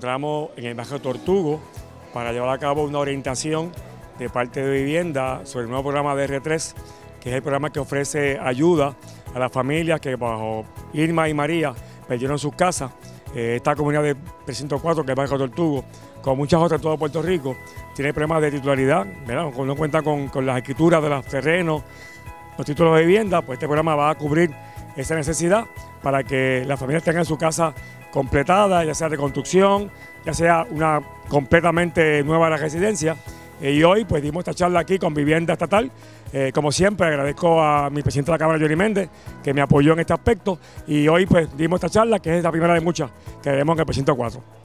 encontramos en el barrio Tortugo para llevar a cabo una orientación de parte de Vivienda sobre el nuevo programa de R3, que es el programa que ofrece ayuda a las familias que bajo Irma y María perdieron sus casas. Esta comunidad de 304, que es el barrio Tortugo, como muchas otras de todo Puerto Rico, tiene problemas de titularidad, ¿verdad? No cuenta con las escrituras de los terrenos, los títulos de vivienda, pues este programa va a cubrir esa necesidad para que las familias tengan su casa completada, ya sea de construcción, ya sea una completamente nueva la residencia. Y hoy pues dimos esta charla aquí con Vivienda Estatal. Como siempre agradezco a mi presidente de la Cámara, Johnny Méndez, que me apoyó en este aspecto, y hoy pues dimos esta charla que es la primera de muchas que haremos en el precinto 4.